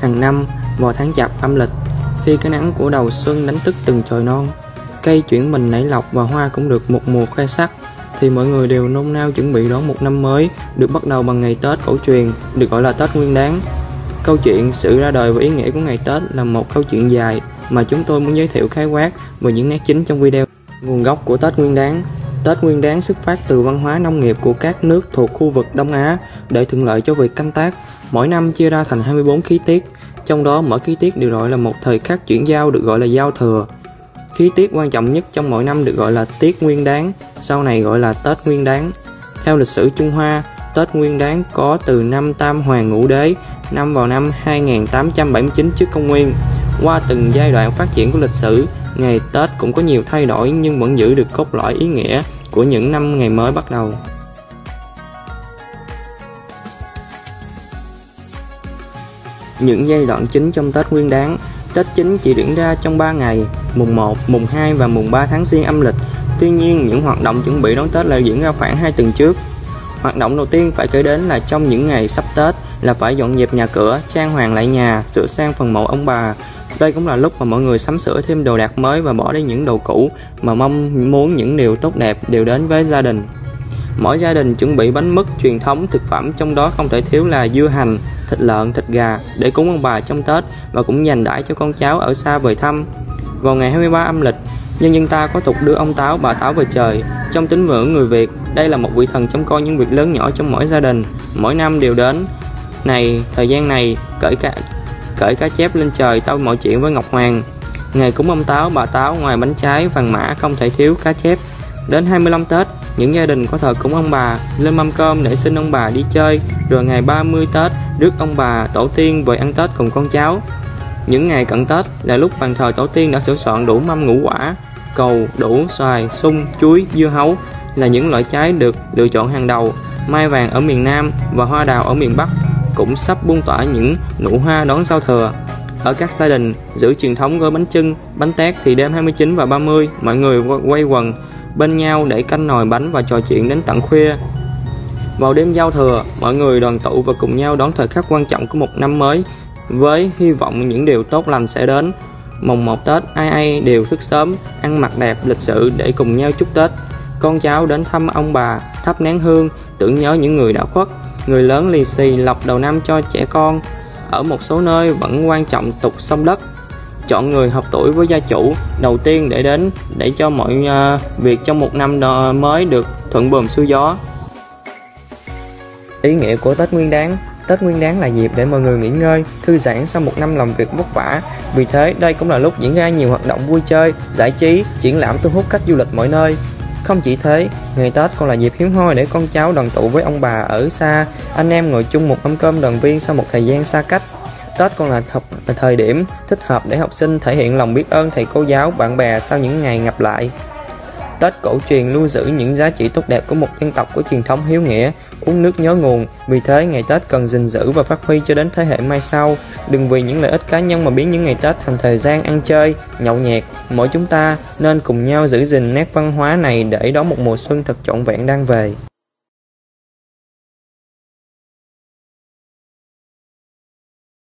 Hàng năm vào tháng Chạp âm lịch, khi cái nắng của đầu xuân đánh thức từng chồi non, cây chuyển mình nảy lọc và hoa cũng được một mùa khoe sắc, thì mọi người đều nôn nao chuẩn bị đón một năm mới được bắt đầu bằng ngày Tết cổ truyền, được gọi là Tết Nguyên Đán. Câu chuyện sự ra đời và ý nghĩa của ngày Tết là một câu chuyện dài mà chúng tôi muốn giới thiệu khái quát về những nét chính trong video. Nguồn gốc của Tết Nguyên Đán. Tết Nguyên Đán xuất phát từ văn hóa nông nghiệp của các nước thuộc khu vực Đông Á để thuận lợi cho việc canh tác. Mỗi năm chia ra thành 24 khí tiết, trong đó mỗi khí tiết được gọi là một thời khắc chuyển giao được gọi là giao thừa. Khí tiết quan trọng nhất trong mỗi năm được gọi là tiết Nguyên Đán, sau này gọi là Tết Nguyên Đán. Theo lịch sử Trung Hoa, Tết Nguyên Đán có từ năm Tam Hoàng Ngũ Đế, năm vào năm 2879 trước công nguyên. Qua từng giai đoạn phát triển của lịch sử, ngày Tết cũng có nhiều thay đổi nhưng vẫn giữ được cốt lõi ý nghĩa của những năm ngày mới bắt đầu. Những giai đoạn chính trong Tết Nguyên Đán. Tết chính chỉ diễn ra trong 3 ngày, mùng 1, mùng 2 và mùng 3 tháng Giêng âm lịch. Tuy nhiên, những hoạt động chuẩn bị đón Tết lại diễn ra khoảng 2 tuần trước. Hoạt động đầu tiên phải kể đến là trong những ngày sắp Tết là phải dọn dẹp nhà cửa, trang hoàng lại nhà, sửa sang phần mộ ông bà. Đây cũng là lúc mà mọi người sắm sửa thêm đồ đạc mới và bỏ đi những đồ cũ mà mong muốn những điều tốt đẹp đều đến với gia đình. Mỗi gia đình chuẩn bị bánh mứt truyền thống, thực phẩm trong đó không thể thiếu là dưa hành, thịt lợn, thịt gà để cúng ông bà trong Tết và cũng dành đãi cho con cháu ở xa về thăm. Vào ngày 23 âm lịch, nhân dân ta có tục đưa ông Táo, bà Táo về trời. Trong tín ngưỡng người Việt, đây là một vị thần trông coi những việc lớn nhỏ trong mỗi gia đình. Mỗi năm đều đến thời gian này cởi cá chép lên trời tâu mọi chuyện với Ngọc Hoàng. Ngày cúng ông Táo, bà Táo ngoài bánh trái, vàng mã không thể thiếu cá chép. Đến 25 Tết, những gia đình có thờ cúng ông bà lên mâm cơm để xin ông bà đi chơi, rồi ngày 30 Tết rước ông bà tổ tiên về ăn Tết cùng con cháu. Những ngày cận Tết là lúc bàn thờ tổ tiên đã sửa soạn đủ mâm ngũ quả, cầu, đũa, xoài, sung, chuối, dưa hấu là những loại trái được lựa chọn hàng đầu. Mai vàng ở miền Nam và hoa đào ở miền Bắc cũng sắp buông tỏa những nụ hoa đón giao thừa. Ở các gia đình giữ truyền thống gói bánh chưng, bánh tét thì đêm 29 và 30 mọi người quay quần bên nhau để canh nồi bánh và trò chuyện đến tận khuya. Vào đêm giao thừa, mọi người đoàn tụ và cùng nhau đón thời khắc quan trọng của một năm mới với hy vọng những điều tốt lành sẽ đến. Mùng 1 Tết, ai đều thức sớm, ăn mặc đẹp, lịch sự để cùng nhau chúc Tết. Con cháu đến thăm ông bà, thắp nén hương, tưởng nhớ những người đã khuất. Người lớn lì xì lọc đầu năm cho trẻ con. Ở một số nơi vẫn quan trọng tục xông đất, chọn người hợp tuổi với gia chủ đầu tiên để đến để cho mọi việc trong một năm mới được thuận buồm xuôi gió. Ý nghĩa của Tết Nguyên Đán. Tết Nguyên Đán là dịp để mọi người nghỉ ngơi, thư giãn sau một năm làm việc vất vả. Vì thế, đây cũng là lúc diễn ra nhiều hoạt động vui chơi, giải trí, triển lãm thu hút khách du lịch mọi nơi. Không chỉ thế, ngày Tết còn là dịp hiếm hoi để con cháu đoàn tụ với ông bà ở xa, anh em ngồi chung một mâm cơm đoàn viên sau một thời gian xa cách. Tết còn là thời điểm thích hợp để học sinh thể hiện lòng biết ơn thầy cô giáo, bạn bè sau những ngày gặp lại. Tết cổ truyền lưu giữ những giá trị tốt đẹp của một dân tộc có truyền thống hiếu nghĩa, uống nước nhớ nguồn. Vì thế, ngày Tết cần gìn giữ và phát huy cho đến thế hệ mai sau. Đừng vì những lợi ích cá nhân mà biến những ngày Tết thành thời gian ăn chơi, nhậu nhẹt. Mỗi chúng ta nên cùng nhau giữ gìn nét văn hóa này để đón một mùa xuân thật trọn vẹn đang về.